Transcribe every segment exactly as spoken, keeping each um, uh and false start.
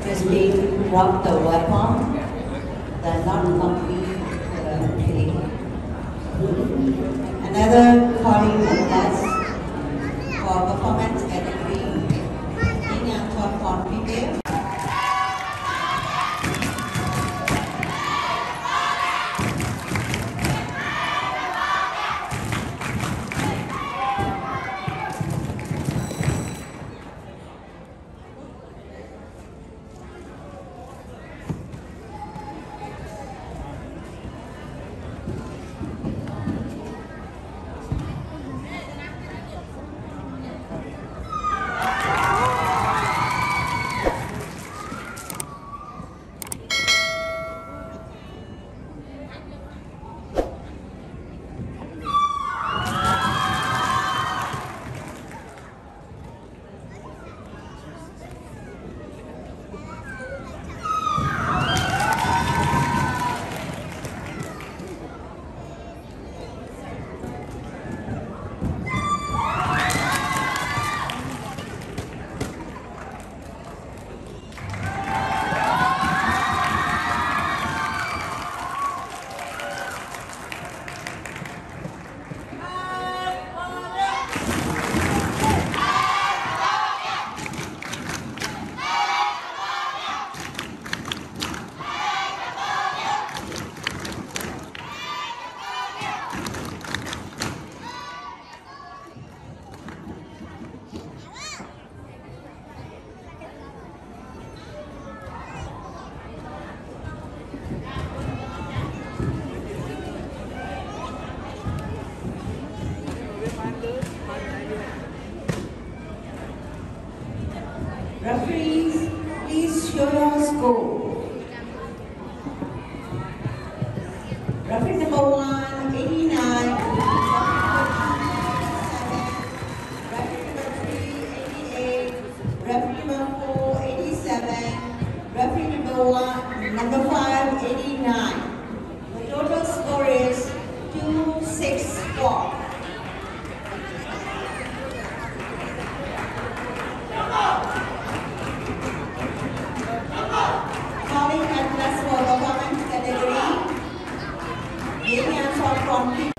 Christine dropped the weapon, the not complete uh, killing. Another calling atlas for performance category in Anton Confidence. Referees, please show your score. Referee number one, eighty-nine. Referee number three, eighty-eight. Referee number four, eighty-seven. Referee number one, number five, eighty-nine. The total score is two six four. Calling atlas for performance category. Union for conflict.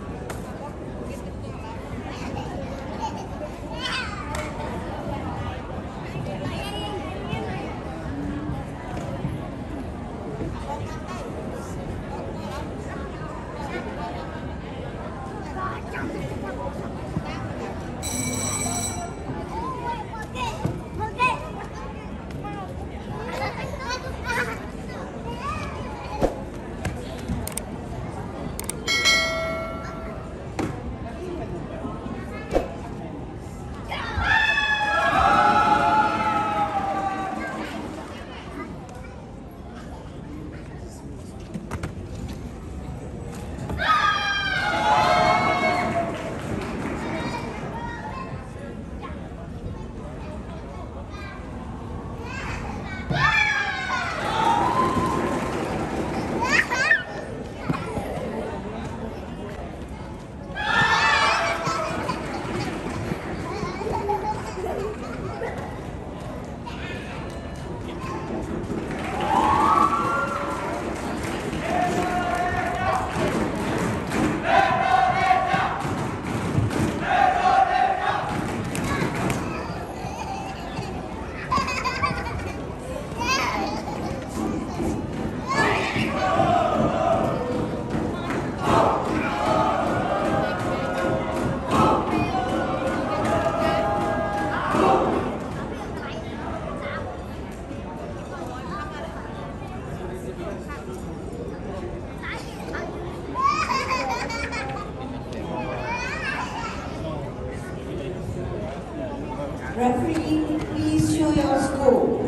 Referee, please show your score.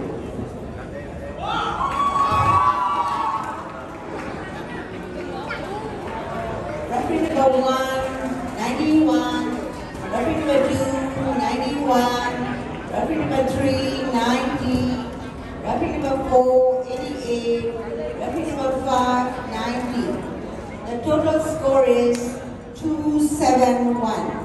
Referee number one, ninety-one. Referee number two, ninety-one. Referee number three, ninety. Referee number four, eighty-eight. Referee number five, ninety. The total score is two seven one.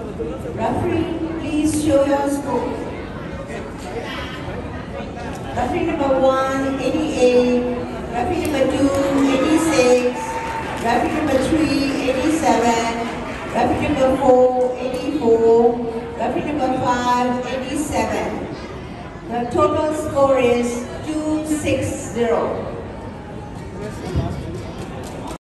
Referee, please show your score. Referee number one, eighty-eight. Referee number two, eighty-six. Referee number three, eighty-seven. Referee number four, eighty-four. Referee number five, eighty-seven. The total score is two six zero.